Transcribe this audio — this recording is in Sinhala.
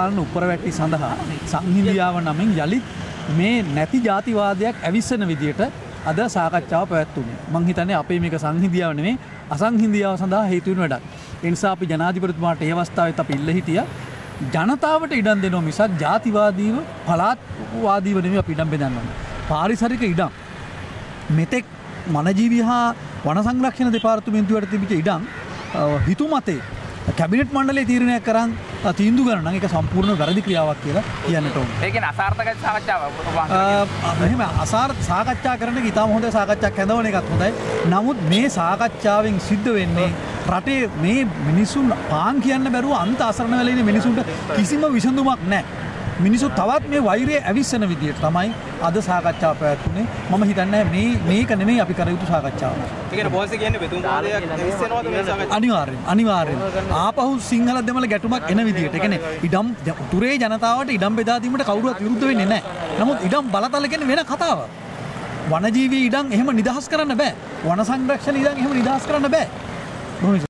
පාලන උපරවැටි සඳහා සංහිඳියාව නමින් යලිත් මේ නැති ජාතිවාදයක් ඇවිස්සෙන විදියට අද සාකච්ඡාව පැවැත්වුණේ. මම හිතන්නේ අපේ මේක සංහිඳියාව නෙමෙයි අසංහිඳියාව සඳහා හේතු වෙන වැඩක්. ඒ නිසා අපි ජනාධිපතිතුමාට මේ අවස්ථාවෙත් අපි ඉල්ල හිටියා ජනතාවට ඉඩම් දෙනවා මිසක් ජාතිවාදීව පළාත්වාදීව නෙමෙයි අපි ඉඩම් බෙදන්න ඕනේ. පාරිසරික ඉඩම් මෙතෙක් වනජීවී හා වන සංරක්ෂණ දෙපාර්තමේන්තුවට තිබිච්ච ඉඩම් හිතුමතේ කැබිනට් මණ්ඩලයේ තීරණය කරන් තීන්දුව ගන්න නම් ඒක සම්පූර්ණ වැරදි ක්‍රියාවක් කියලා කියන්නට ඕනේ. ඒ කියන්නේ අසාර්ථක සාකච්ඡාවක්. මෙහෙම අසාර්ථ සාකච්ඡා කරන එක ඉතාම හොඳ සාකච්ඡාවක් හැදවන එකත් හොඳයි. නමුත් මේ සාකච්ඡාවෙන් සිද්ධ වෙන්නේ රටේ මේ මිනිසුන් පාන් කියන්න බැරුව අන්ත අසරණ වෙලා ඉන්න මිනිසුන්ට කිසිම විසඳුමක් නැහැ. මිනිස්සු තවත් මේ වෛරය ඇවිස්සන විදියට තමයි අද සාකච්ඡාව පැවැත්වුනේ. මම හිතන්නේ මේක නෙමෙයි අපි කර යුතු සාකච්ඡාව. ඒ කියන්නේ බොහොම කියන්නේ බෙදුම්වාදයක් ඇවිස්සනවද මේ සාකච්ඡාව? අනිවාර්යෙන්. ආපහු සිංහල දෙමළ ගැටුමක් එන විදියට. ඒ කියන්නේ ඉඩම් උතුරේ ජනතාවට ඉඩම් බෙදා දීමට කවුරුවත් විරුද්ධ වෙන්නේ නැහැ. නමුත් ඉඩම් බලතල කියන්නේ වෙන කතාවක්. වනජීවී ඉඩම් එහෙම නිදහස් කරන්න බෑ. වන සංරක්ෂණ ඉඩම් එහෙම නිදහස් කරන්න බෑ.